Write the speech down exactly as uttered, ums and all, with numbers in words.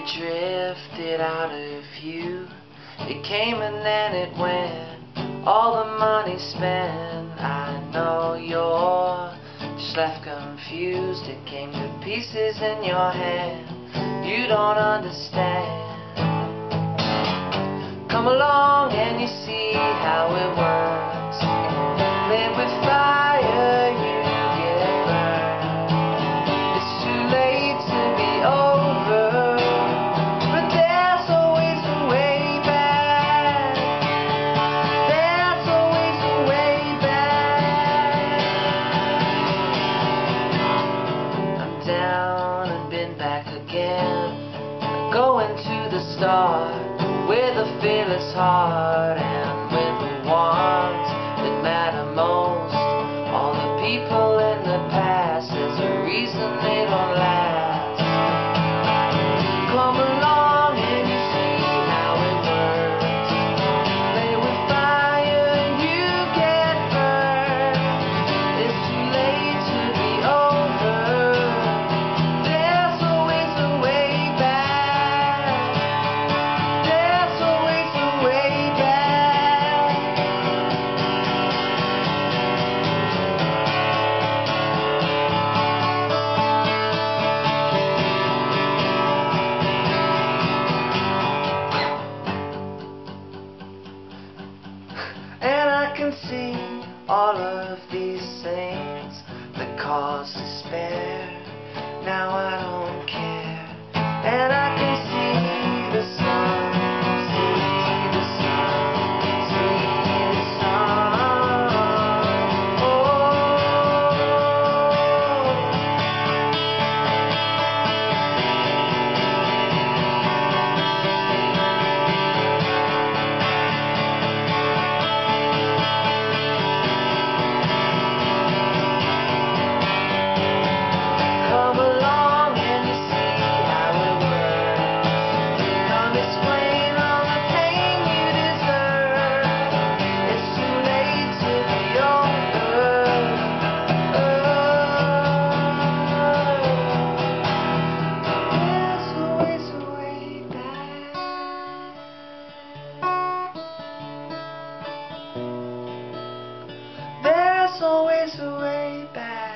drifted out of view. It came and then it went, all the money spent. I know you're just left confused. It came to pieces in your hand, you don't understand. Come along and you see how it works. Live with fire, you get burned. It's too late to be over, but there's always a way back. There's always a way back. I'm down and been back again, going to the start with a fearless heart and with the ones that matter most. All the people in the past, there's a reason they don't last. Come along and you see how it works. Play with fire and you get burned. It's too late to be over. There's always a way back. There's always a way back. And I can see all of these things that cause despair. Now I don't care. And I can see the sun, see the sun, see the sun. Come along and you see how it works. Come explain all the pain you deserve. It's too late to be over. There's always a way back. There's always a way back.